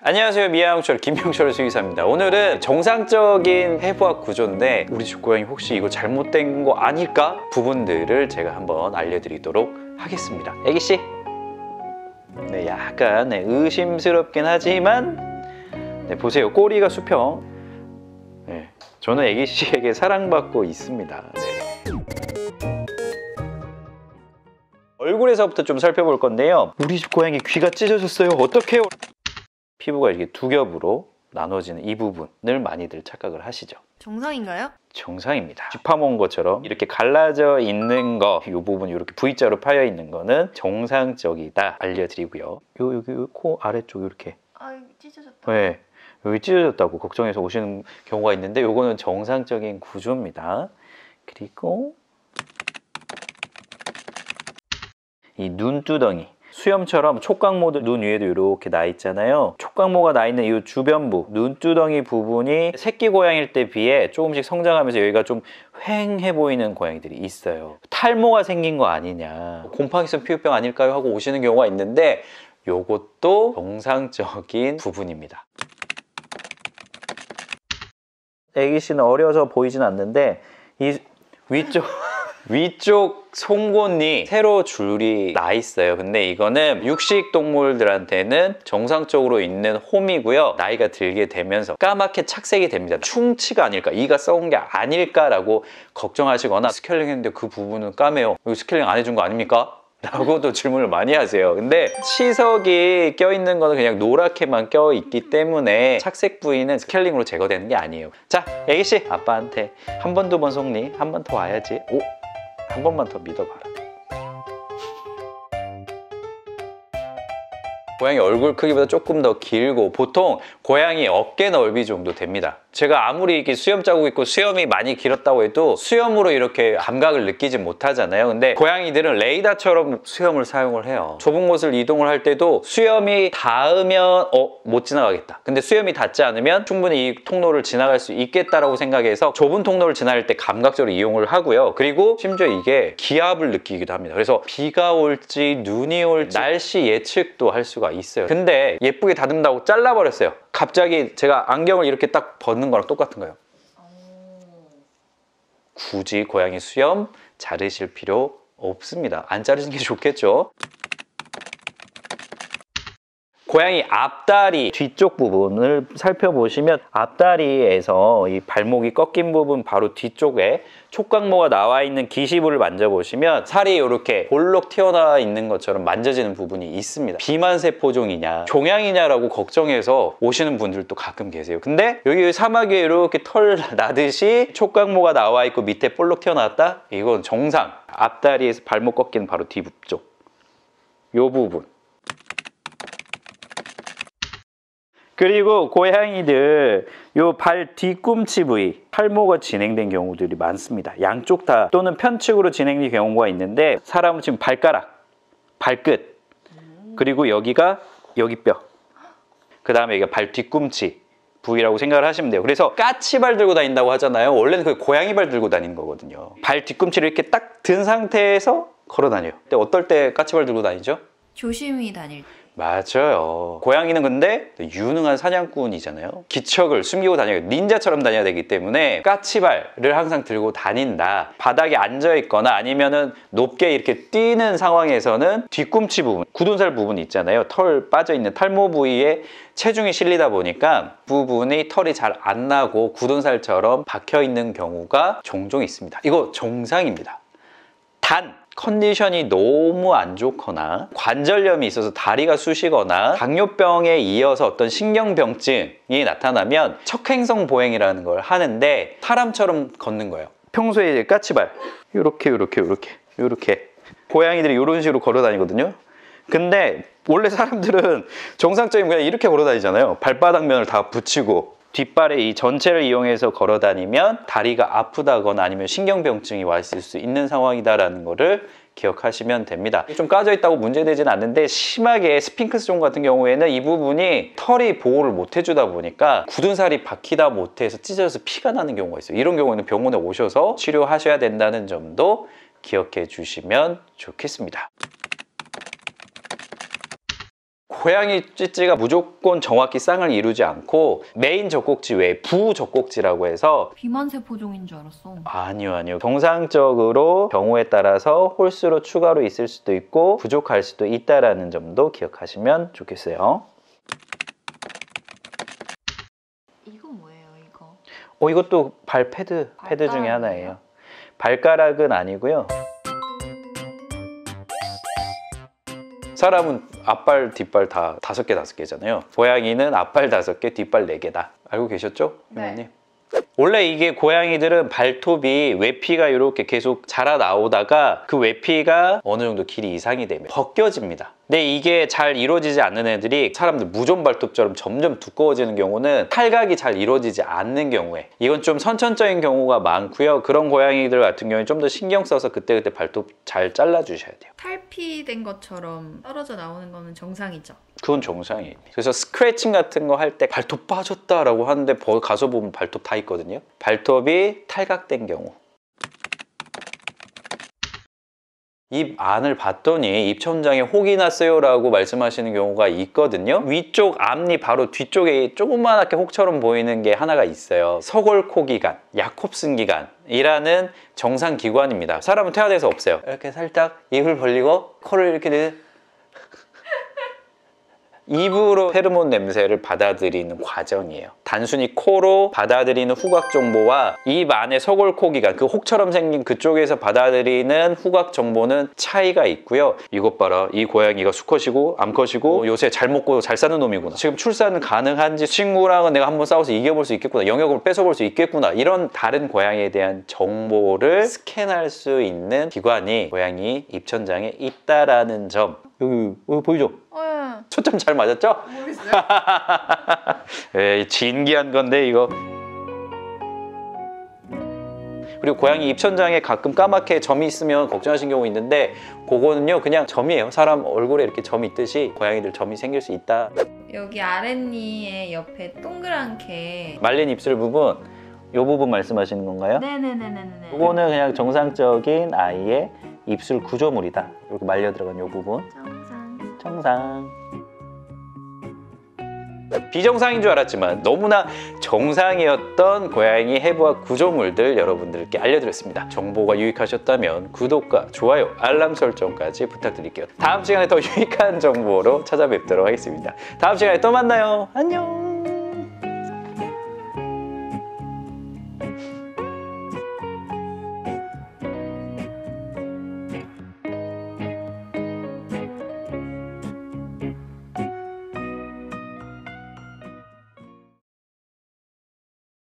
안녕하세요, 미아영철 김영철 수의사입니다. 오늘은 정상적인 해부학 구조인데 우리 집 고양이 혹시 이거 잘못된 거 아닐까? 부분들을 제가 한번 알려드리도록 하겠습니다. 애기씨, 네, 약간 의심스럽긴 하지만 보세요, 꼬리가 수평. 네, 저는 애기씨에게 사랑받고 있습니다. 네. 얼굴에서부터 좀 살펴볼 건데요, 우리 집 고양이 귀가 찢어졌어요. 어떡해요? 피부가 이렇게 두 겹으로 나눠지는 이 부분을 많이들 착각을 하시죠. 정상인가요? 정상입니다. 쥐 파먹은 것처럼 이렇게 갈라져 있는 거, 이 부분 이렇게 V자로 파여 있는 거는 정상적이다 알려드리고요. 여기 코 아래쪽 이렇게 여기 찢어졌다. 네, 여기 찢어졌다고 걱정해서 오시는 경우가 있는데 요거는 정상적인 구조입니다. 그리고 이 눈두덩이, 수염처럼 촉각모도 눈 위에도 이렇게 나 있잖아요. 촉각모가 나 있는 이 주변부, 눈두덩이 부분이 새끼 고양이일 때 비해 조금씩 성장하면서 여기가 좀 휑해 보이는 고양이들이 있어요. 탈모가 생긴 거 아니냐, 곰팡이성 피부병 아닐까요? 하고 오시는 경우가 있는데 요것도 정상적인 부분입니다. 애기씨는 어려서 보이진 않는데 이 위쪽 송곳니 세로 줄이 나 있어요. 근데 이거는 육식 동물들한테는 정상적으로 있는 홈이고요. 나이가 들게 되면서 까맣게 착색이 됩니다. 충치가 아닐까, 이가 썩은 게 아닐까라고 걱정하시거나 스케일링 했는데 그 부분은 까매요. 이거 스케일링 안 해준 거 아닙니까? 라고도 질문을 많이 하세요. 근데 치석이 껴있는 거는 그냥 노랗게만 껴있기 때문에 착색 부위는 스케일링으로 제거되는 게 아니에요. 자, 애기씨, 아빠한테 한 번, 두 번 속니? 한 번 더 와야지. 오, 한 번만 더 믿어봐라. 고양이 얼굴 크기보다 조금 더 길고 보통 고양이 어깨 넓이 정도 됩니다. 제가 아무리 이렇게 수염 자국 있고 수염이 많이 길었다고 해도 수염으로 이렇게 감각을 느끼지 못하잖아요. 근데 고양이들은 레이더처럼 수염을 사용을 해요. 좁은 곳을 이동을 할 때도 수염이 닿으면 못 지나가겠다, 근데 수염이 닿지 않으면 충분히 이 통로를 지나갈 수 있겠다라고 생각해서 좁은 통로를 지나갈 때 감각적으로 이용을 하고요. 그리고 심지어 이게 기압을 느끼기도 합니다. 그래서 비가 올지 눈이 올지 날씨 예측도 할 수가 있어요. 근데 예쁘게 다듬다고 잘라버렸어요. 갑자기 제가 안경을 이렇게 딱 벗는 거랑 똑같은 거예요. 굳이 고양이 수염 자르실 필요 없습니다. 안 자르는 게 좋겠죠. 고양이 앞다리 뒤쪽 부분을 살펴보시면 앞다리에서 이 발목이 꺾인 부분 바로 뒤쪽에 촉각모가 나와 있는 기시부를 만져보시면 살이 이렇게 볼록 튀어나와 있는 것처럼 만져지는 부분이 있습니다. 비만세포종이냐 종양이냐라고 걱정해서 오시는 분들도 가끔 계세요. 근데 여기 사막 위에 이렇게 털 나듯이 촉각모가 나와 있고 밑에 볼록 튀어나왔다? 이건 정상. 앞다리에서 발목 꺾인 바로 뒤쪽 이 부분. 그리고 고양이들 요 발 뒤꿈치 부위 탈모가 진행된 경우들이 많습니다. 양쪽 다 또는 편측으로 진행된 경우가 있는데 사람은 지금 발가락, 발끝, 그리고 여기가 여기 뼈, 그 다음에 여기가 발 뒤꿈치 부위라고 생각을 하시면 돼요. 그래서 까치발 들고 다닌다고 하잖아요. 원래는 그 고양이 발 들고 다니는 거거든요. 발 뒤꿈치를 이렇게 딱 든 상태에서 걸어 다녀요. 근데 어떨 때 까치발 들고 다니죠? 조심히 다닐 때. 맞아요. 고양이는 근데 유능한 사냥꾼이잖아요. 기척을 숨기고 다녀요. 닌자처럼 다녀야 되기 때문에 까치발을 항상 들고 다닌다. 바닥에 앉아 있거나 아니면은 높게 이렇게 뛰는 상황에서는 뒤꿈치 부분, 굳은살 부분 있잖아요. 털 빠져 있는 탈모 부위에 체중이 실리다 보니까 부분이 털이 잘 안 나고 굳은살처럼 박혀 있는 경우가 종종 있습니다. 이거 정상입니다. 단 컨디션이 너무 안 좋거나 관절염이 있어서 다리가 쑤시거나 당뇨병에 이어서 어떤 신경병증이 나타나면 척행성 보행이라는 걸 하는데 사람처럼 걷는 거예요. 평소에 이제 까치발 이렇게 고양이들이 이런 식으로 걸어 다니거든요. 근데 원래 사람들은 정상적인 그냥 이렇게 걸어 다니잖아요. 발바닥면을 다 붙이고 뒷발의 이 전체를 이용해서 걸어 다니면 다리가 아프다거나 아니면 신경병증이 와 있을 수 있는 상황이다라는 거를 기억하시면 됩니다. 좀 까져 있다고 문제되진 않는데 심하게 스핑크스종 같은 경우에는 이 부분이 털이 보호를 못 해주다 보니까 굳은 살이 박히다 못해서 찢어져서 피가 나는 경우가 있어요. 이런 경우에는 병원에 오셔서 치료하셔야 된다는 점도 기억해 주시면 좋겠습니다. 고양이 찌찌가 무조건 정확히 쌍을 이루지 않고 메인 젖꼭지 외에 부젖꼭지라고 해서 비만세포종인 줄 알았어. 아니요. 정상적으로 경우에 따라서 홀수로 추가로 있을 수도 있고 부족할 수도 있다라는 점도 기억하시면 좋겠어요. 이건 뭐예요, 이거? 이것도 발 패드 중에 하나예요. 발가락은 아니고요. 사람은 앞발, 뒷발 다 5개잖아요. 고양이는 앞발 5개, 뒷발 4개다. 알고 계셨죠? 이모님? 네. 원래 이게 고양이들은 발톱이 외피가 이렇게 계속 자라 나오다가 그 외피가 어느 정도 길이 이상이 되면 벗겨집니다. 근데 이게 잘 이루어지지 않는 애들이 사람들 무좀 발톱처럼 점점 두꺼워지는 경우는 탈각이 잘 이루어지지 않는 경우에 이건 좀 선천적인 경우가 많고요. 그런 고양이들 같은 경우에 좀 더 신경 써서 그때그때 발톱 잘 잘라주셔야 돼요. 탈피된 것처럼 떨어져 나오는 거는 정상이죠? 그건 정상이에요. 그래서 스크래칭 같은 거 할 때 발톱 빠졌다라고 하는데 가서 보면 발톱 다 있거든요. 발톱이 탈각된 경우. 입 안을 봤더니 입천장에 혹이 났어요 라고 말씀하시는 경우가 있거든요. 위쪽 앞니 바로 뒤쪽에 조그맣게 혹처럼 보이는 게 하나가 있어요. 서골코기관, 야콥슨기관이라는 정상기관입니다. 사람은 태아돼서 없어요. 이렇게 살짝 입을 벌리고 코를 이렇게 입으로 페로몬 냄새를 받아들이는 과정이에요. 단순히 코로 받아들이는 후각 정보와 입 안에 서골코기관, 그 혹처럼 생긴 그쪽에서 받아들이는 후각 정보는 차이가 있고요. 이것 봐라, 이 고양이가 수컷이고 암컷이고 요새 잘 먹고 잘 사는 놈이구나. 지금 출산은 가능한지, 친구랑은 내가 한번 싸워서 이겨볼 수 있겠구나, 영역을 뺏어볼 수 있겠구나, 이런 다른 고양이에 대한 정보를 스캔할 수 있는 기관이 고양이 입천장에 있다라는 점. 여기 보이죠? 초점 잘 맞았죠? 모르겠어요. 에이, 진기한 건데 이거. 그리고 고양이 입천장에 가끔 까맣게 점이 있으면 걱정하시는 경우 있는데 그거는요 그냥 점이에요. 사람 얼굴에 이렇게 점이 있듯이 고양이들 점이 생길 수 있다. 여기 아랫니의 옆에 동그랗게 말린 입술 부분, 이 부분 말씀하시는 건가요? 네네네네네. 이거는 그냥 정상적인 아이의 입술 구조물이다. 이렇게 말려 들어간 이 부분. 정상. 비정상인 줄 알았지만 너무나 정상이었던 고양이 해부학 구조물들 여러분들께 알려드렸습니다. 정보가 유익하셨다면 구독과 좋아요, 알람 설정까지 부탁드릴게요. 다음 시간에 더 유익한 정보로 찾아뵙도록 하겠습니다. 다음 시간에 또 만나요. 안녕.